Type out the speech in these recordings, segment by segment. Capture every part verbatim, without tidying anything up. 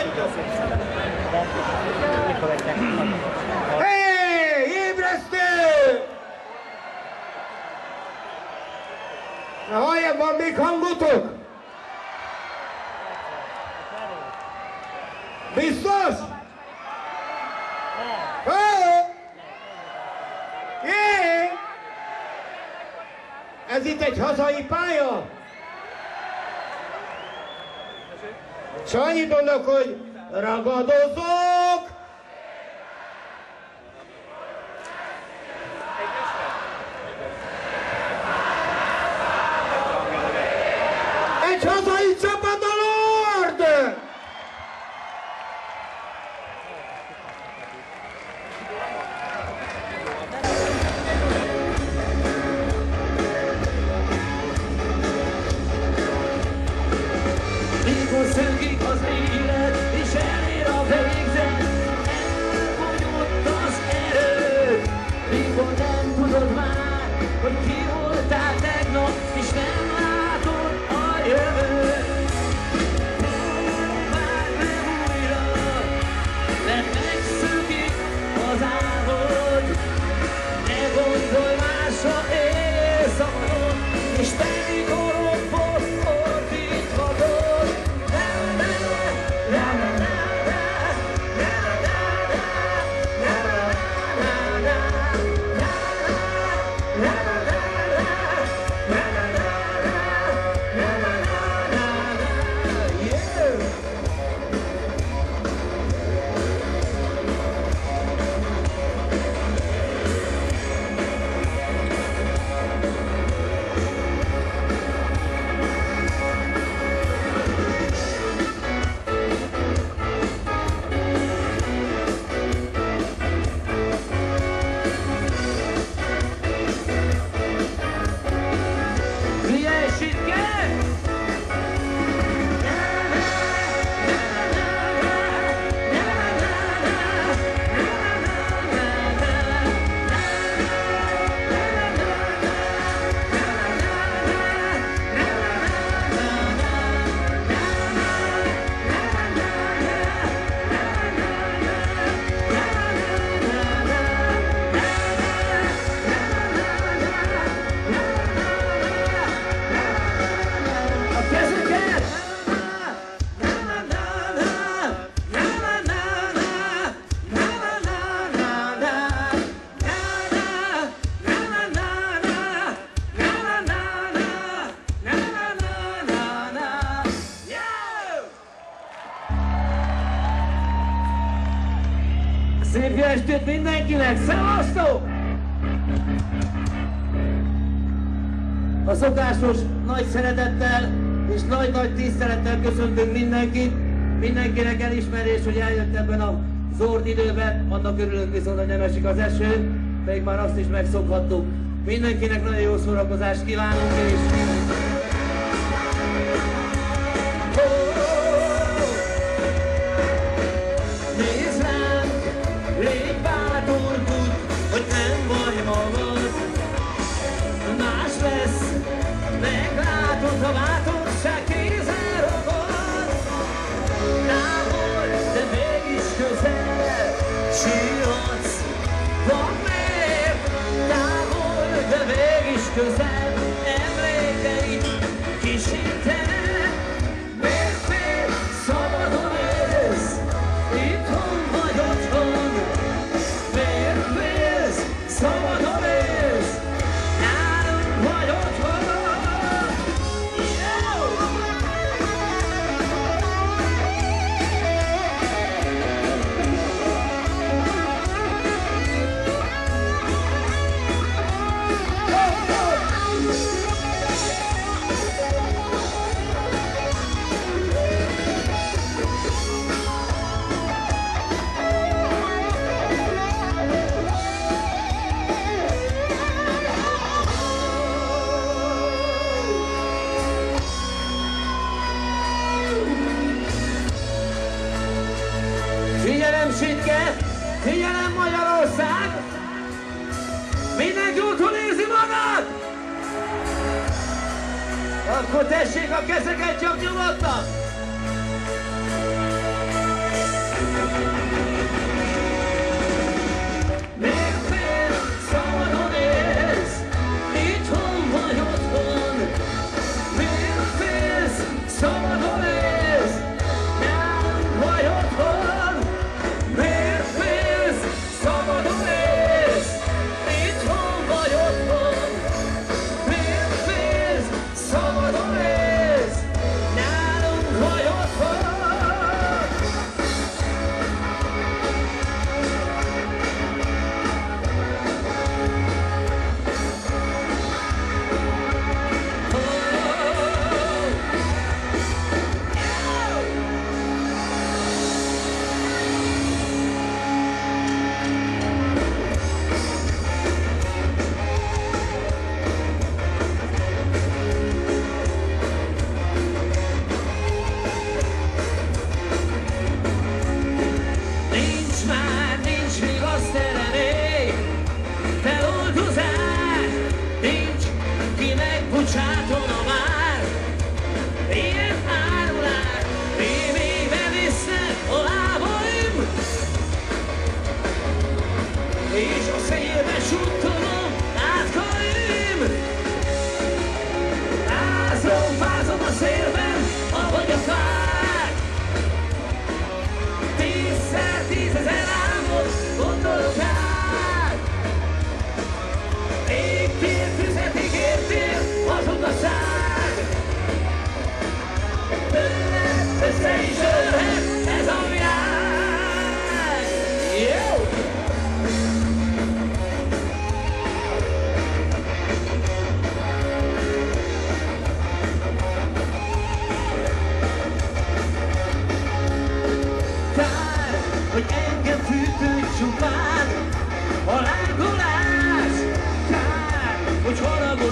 Hé, ébresztő! Na halljam, van még hangotok? Biztos? Hé! Jé! Ez itt egy hazai pálya? S annyit mondok, hogy ragadozók! Egy hazai csapat a Lord! Mikor szökik az élet, és elér a végzet, elfogyott az erő. Mikor nem tudod már, hogy ki voltál tegnap, és nem látod a jövőt. Próbáld meg újra, mert megszökik az álmod. Ne gondolj másra, élj szabadon, és pedig orrokból fordíthatod. Szép jó estét mindenkinek! Szevasztok! A szokásos nagy szeretettel és nagy-nagy tisztelettel köszöntünk mindenkit. Mindenkinek elismerés, hogy eljött ebben a zord időben. Annak örülünk viszont, hogy nem esik az eső, pedig már azt is megszokhattuk. Mindenkinek nagyon jó szórakozást kívánunk, és légy bátor, tudd, hogy nem vagy magad. Más lesz, meglátod, ha bátorság kézzel ragad. Távol, de mégis közel, sírhatsz, van miért. Távol, de mégis közel, emlékeid kísértenek. Miért, miért szabadon élsz, itthon vagy otthon. Szabadon élsz, nálunk vagy otthon. Figyelem Sitke, figyelem Magyarország! Mindenki otthon érzi magát? Akkor tessék a kezeket csak nyugodtan!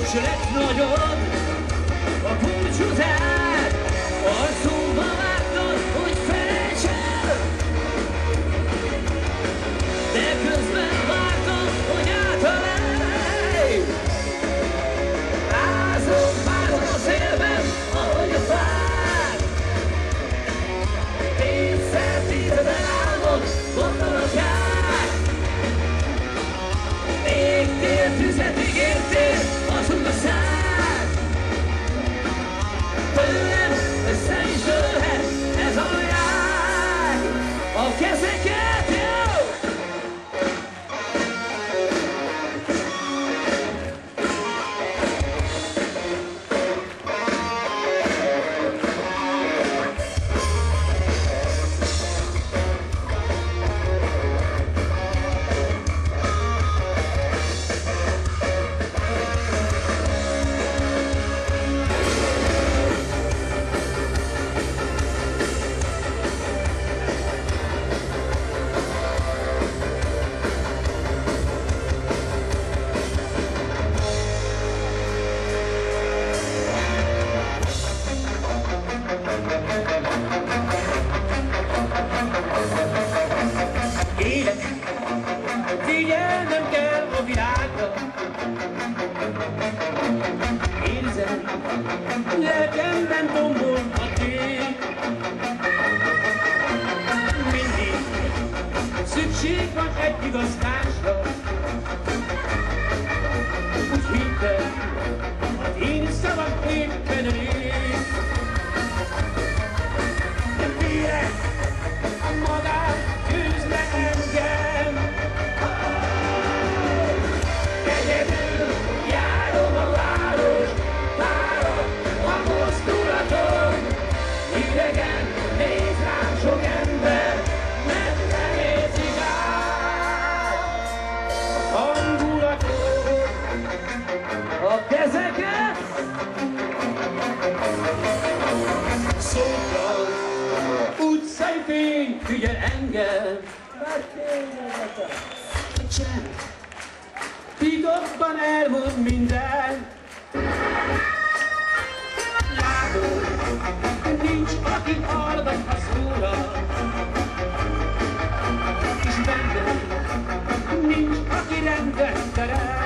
s lett nagyon a búcsúzás, arcomba vágtad, hogy felejts el, de közben vártam, hogy átalelj. Ázom párom a szélben, ahogy a fák, tízszer tízezer álmod gondolok át. Égtél, tüzet ígértél, azok a szád, tőlem össze is dőlhet ez a világ. A kezeket, jó! Élek, figyelnem kell a világra. Érzem, lelkemben tombol a tél. Mindig szükség van egy igaz társra. Úgy hittem, az én szavak éppen elég. De félek, a magát győz le engem. Egyedül járom a város, várom a mozdulatom. Idegen néz rám sok ember, mert nem érzik át a hangulatot. A kezeket szóval utcai fény, figyel engem. Csend, titokban elmond minden. Látom, nincs, aki hallgat a szóra, és bennem nincs, aki rendet terem.